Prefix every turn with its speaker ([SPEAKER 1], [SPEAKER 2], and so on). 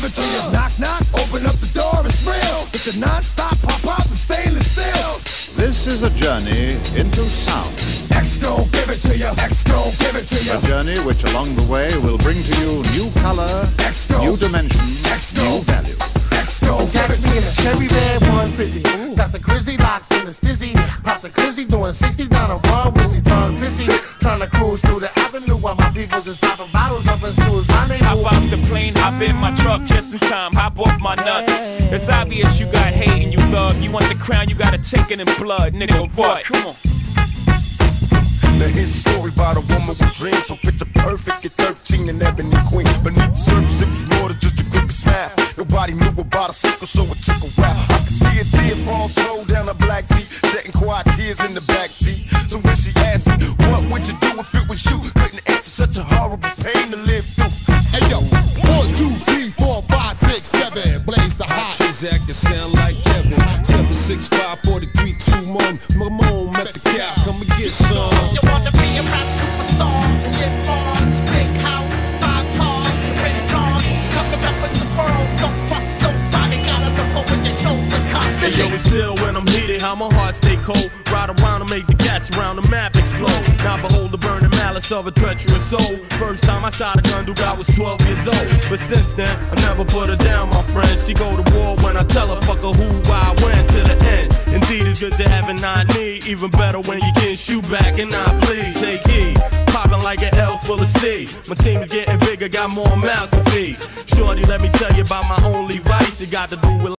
[SPEAKER 1] it to you. Knock, knock, open up the door, it's real. It's a non-stop pop-up of stainless steel.
[SPEAKER 2] This is a journey into sound.
[SPEAKER 1] X gon' give it to you. X gon' give it to you.
[SPEAKER 2] A journey which along the way will bring to you new color, new dimension, new value.
[SPEAKER 1] X gon' give it to you.
[SPEAKER 3] Cherry red 150. Got the Grizzly locked in the stizzy. Pop the Glizzy doing 60 down a Ron Wizzy. Drunk pissy. Trying to cruise through the avenue while my people just popping bottles up and snooze. My name
[SPEAKER 4] Hop out the plane, hop in my truck just in time. Hop off my nuts. It's obvious you got hate and you thug. You want the crown, you gotta take it in blood. Nigga, what? Come on.
[SPEAKER 5] Now here's a story about a woman with dreams. So picture perfect at 13 and ebony queen. Beneath the surface it was more than just a crooked smile. Nobody knew about a sickle, so it took a while. I could see a tear fall slow down a black Jeep, shedding quiet tears in the backseat. So when she asked me, what would you do if it was you? Couldn't answer, such a horrible pain to live through.
[SPEAKER 6] Hey yo, 1, 2, 3, 4, 5, 6, 7, blaze the hot.
[SPEAKER 7] Transact can sound like Kevin. 765 43 21. Mamone met the cap, come and get some.
[SPEAKER 8] You wanna be a rap superstar and live on, big house, 5 cars, red cars, coming up in the world. Don't trust nobody, gotta look over your shoulder constantly.
[SPEAKER 4] Hey, yo, it's still when I'm heated, how my heart stay cold. Ride around and make the cats around the map explode. Now behold the burning malice of a treacherous soul. First time I shot a gun, dude, I was 12 years old. But since then, I never put her down, my friend. She go to war when I tell her, fuck her who, why, when, to the end. Indeed, it's good to have and not need. Even better when you can shoot back and not bleed. Take heed, popping like an L full of C. My team is getting bigger, got more mouths to feed. Shorty, let me tell you about my only vice. It got to do with